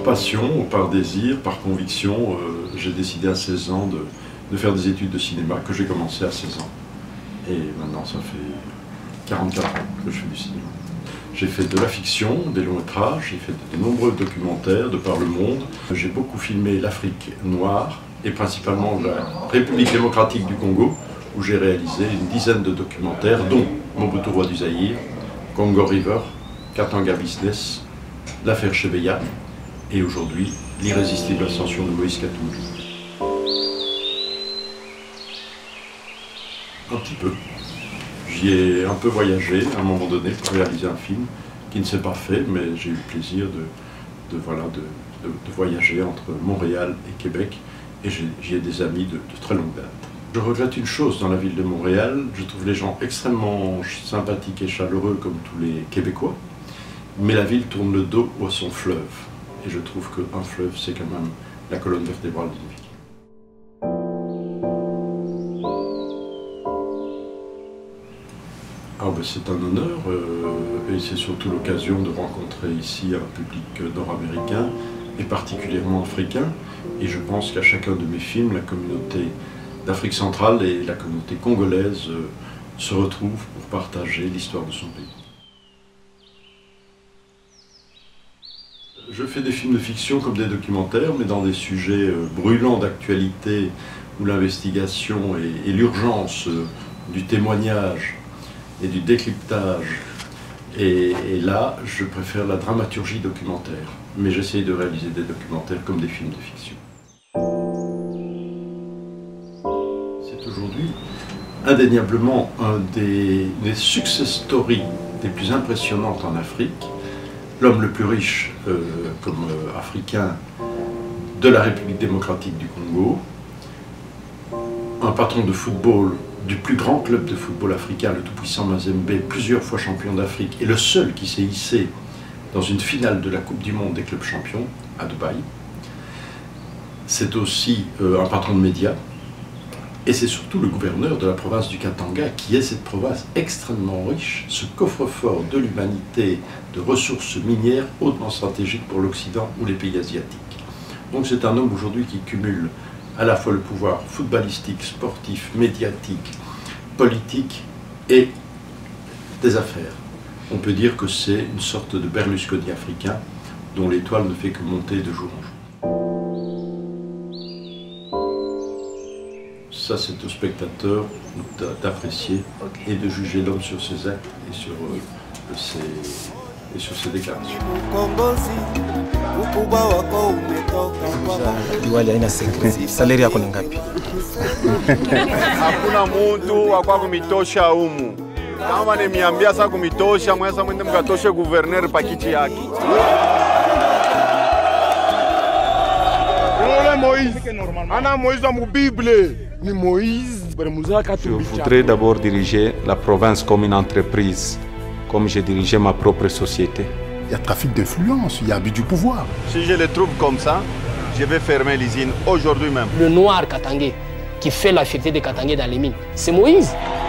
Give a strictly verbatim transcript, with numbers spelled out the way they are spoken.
passion ou par désir, par conviction, euh, j'ai décidé à seize ans de, de faire des études de cinéma que j'ai commencé à seize ans. Et maintenant ça fait quarante-quatre ans que je fais du cinéma. J'ai fait de la fiction, des longs métrages, j'ai fait de nombreux documentaires de par le monde. J'ai beaucoup filmé l'Afrique noire et principalement la République démocratique du Congo, où j'ai réalisé une dizaine de documentaires, dont Mobutu roi du Zaïre, Congo River, Katanga Business, l'affaire Chebeya et aujourd'hui l'irrésistible ascension de Moïse Katumbi. Un petit peu. J'y ai un peu voyagé à un moment donné pour réaliser un film qui ne s'est pas fait, mais j'ai eu le plaisir de, de, voilà, de, de, de voyager entre Montréal et Québec et j'y ai des amis de, de très longue date. Je regrette une chose dans la ville de Montréal, je trouve les gens extrêmement sympathiques et chaleureux comme tous les Québécois, mais la ville tourne le dos à son fleuve. Et je trouve qu'un fleuve, c'est quand même la colonne vertébrale d'une ville. Ah ben c'est un honneur euh, et c'est surtout l'occasion de rencontrer ici un public nord-américain et particulièrement africain. Et je pense qu'à chacun de mes films, la communauté d'Afrique centrale et la communauté congolaise euh, se retrouvent pour partager l'histoire de son pays. Je fais des films de fiction comme des documentaires, mais dans des sujets euh, brûlants d'actualité où l'investigation et, et l'urgence euh, du témoignage et du décryptage. Et, et là, je préfère la dramaturgie documentaire. Mais j'essaye de réaliser des documentaires comme des films de fiction. C'est aujourd'hui indéniablement un des, des success stories des plus impressionnantes en Afrique. L'homme le plus riche euh, comme euh, africain de la République démocratique du Congo, un patron de football du plus grand club de football africain, le tout-puissant Mazembe, plusieurs fois champion d'Afrique, et le seul qui s'est hissé dans une finale de la Coupe du Monde des clubs champions, à Dubaï. C'est aussi euh, un patron de médias, et c'est surtout le gouverneur de la province du Katanga, qui est cette province extrêmement riche, ce coffre-fort de l'humanité, de ressources minières hautement stratégiques pour l'Occident ou les pays asiatiques. Donc c'est un homme aujourd'hui qui cumule à la fois le pouvoir footballistique, sportif, médiatique, politique et des affaires. On peut dire que c'est une sorte de Berlusconi africain dont l'étoile ne fait que monter de jour en jour. Ça, c'est au spectateur d'apprécier okay. et de juger l'homme sur ses actes et sur, euh, ses, et sur ses déclarations. Diwali haina secret. Salary yako ni ngapi? Hakuna mtu wakwa kumitosha humu. Kama nimeambia sasa kumitosha, mweza mwende mkatoshe gouverneur pakiti yake. Ole Moïse. Ana Moïse mu Bible. Ni Moïse. Je voudrais d'abord diriger la province comme une entreprise, comme j'ai dirigé ma propre société. Il y a trafic d'influence, il y a abus du pouvoir. Si je les trouve comme ça, je vais fermer l'usine aujourd'hui même. Le noir katangais qui fait la fierté des Katangais dans les mines, c'est Moïse.